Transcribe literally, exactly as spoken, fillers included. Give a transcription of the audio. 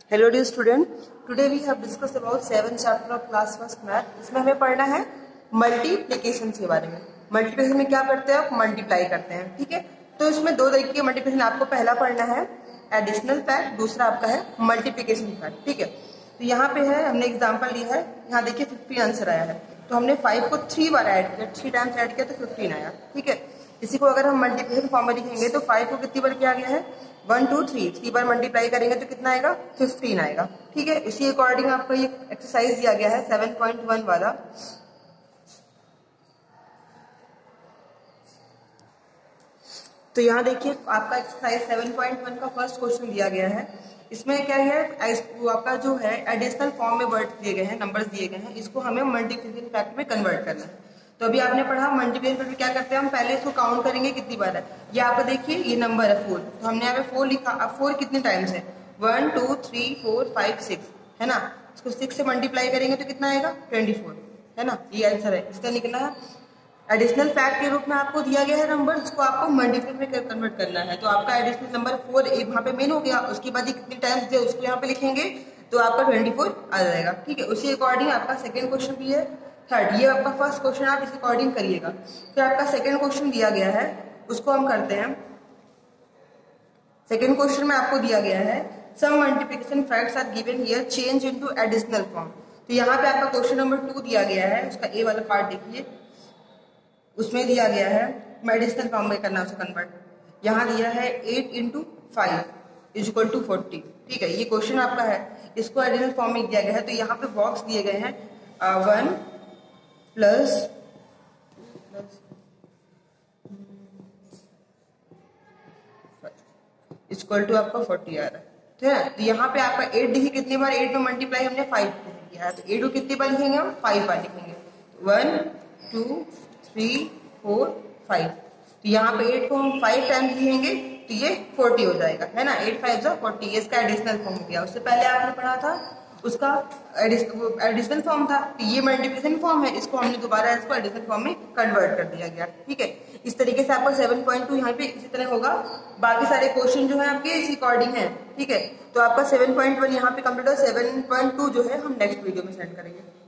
Hello dear student, today we have discussed about seven chapter of class first math. इसमें हमें पढ़ना है multiplication के बारे में। मल्टीप्लिकेशन में क्या करते हैं आप? मल्टीप्लाई करते हैं, ठीक है। तो इसमें दो तरीके के मल्टीप्लिकेशन आपको पहला पढ़ना है एडिशनल फैक्ट, दूसरा आपका है मल्टीप्लिकेशन फैक्ट, ठीक है। तो यहाँ पे है, हमने एग्जाम्पल लिया है, यहाँ देखिए फिफ्टीन आंसर आया है। तो हमने फाइव को थ्री बार ऐड किया, थ्री टाइम्स ऐड किया तो फिफ्टीन आया, ठीक है। इसी को अगर हम मल्टीप्लिकेशन फॉर्म में लिखेंगे तो फाइव को कितनी बार किया गया है? वन टू थ्री थ्री बार मल्टीप्लाई करेंगे तो कितना आएगा? फिफ्टीन आएगा, ठीक है। इसी अकॉर्डिंग आपको ये एक्सरसाइज दिया गया है सेवन पॉइंट वन वाला। तो यहाँ देखिए आपका एक्सरसाइज सेवन पॉइंट वन का फर्स्ट क्वेश्चन दिया गया है। इसमें क्या है, आपका जो है एडिशनल फॉर्म में वर्ड दिए गए हैं, नंबर्स दिए गए हैं, इसको हमें मल्टीप्लिकेशन फैक्ट में कन्वर्ट करना है। तो अभी आपने पढ़ा मल्टीप्लिकेशन फैक्ट में क्या करते हैं, हम पहले इसको काउंट करेंगे कितनी बार है। ये आपको देखिए ये नंबर है फोर, तो हमने यहाँ पे फोर लिखा। अब फोर कितने टाइम्स है? One two three four five six, है ना। इसको सिक्स से मल्टीप्लाई करेंगे तो कितना आएगा? ट्वेंटी फोर, है ना। ये आंसर है इसका निकला है। एडिशनल फैक्ट के रूप में आपको दिया गया है नंबर, जिसको आपको मल्टीप्लिकेशन में कन्वर्ट करना है। तो आपका एडिशनल नंबर फोर एक वहाँ पे मेन हो गया, उसके बाद कितने टाइम्स दिया उसको यहाँ पे लिखेंगे तो आपका ट्वेंटी फोर आ जाएगा, ठीक है। उसी अकॉर्डिंग आपका सेकेंड क्वेश्चन भी है, थर्ड। ये आपका फर्स्ट क्वेश्चन, आप इस अकॉर्डिंग करिएगा। फिर आपका सेकेंड क्वेश्चन दिया गया है, उसको हम करते हैं। सेकेंड क्वेश्चन में आपको दिया गया है some multiplication facts are given here change into additional form. तो यहाँ पे आपका क्वेश्चन नंबर टू दिया गया है, उसका ए वाला पार्ट देखिए। उसमें दिया गया है एडिशनल फॉर्म में करना उसको कन्वर्ट। यहाँ दिया है eight into five is equal to forty, ठीक है। ये क्वेश्चन आपका है, इसको एडिशनल फॉर्म में दिया गया है। तो यहाँ पे बॉक्स दिए गए हैं वन प्लस इक्वल टू आपका फोर्टी आ रहा है, ठीक है। तो यहाँ पे आपका एट देखिए कितनी बार एट में मल्टीप्लाई हमने फाइव किया है, तो एट को कितनी बार लिखेंगे हम? फाइव बार लिखेंगे। One two three four five, तो यहाँ पे एट को हम फाइव टाइम्स लिखेंगे तो ये फोर्टी हो जाएगा, है ना। एट फाइव जा फोर्टी, ये इसका एडिशनल फॉर्म हो गया। उससे पहले आपने पढ़ा था उसका एडिशनल फॉर्म था, तो ये मल्टीप्लिकेशन फॉर्म है, इसको हमने दोबारा इसको एडिशनल फॉर्म में कन्वर्ट कर दिया गया, ठीक है। इस तरीके से आपका सेवन पॉइंट टू यहाँ पे इसी तरह होगा। बाकी सारे क्वेश्चन जो है आपके इसी अकॉर्डिंग है, ठीक है। तो आपका सेवन पॉइंट वन यहाँ पे कंप्लीट हो, सेवन पॉइंट टू जो है हम नेक्स्ट वीडियो में सेंड करेंगे।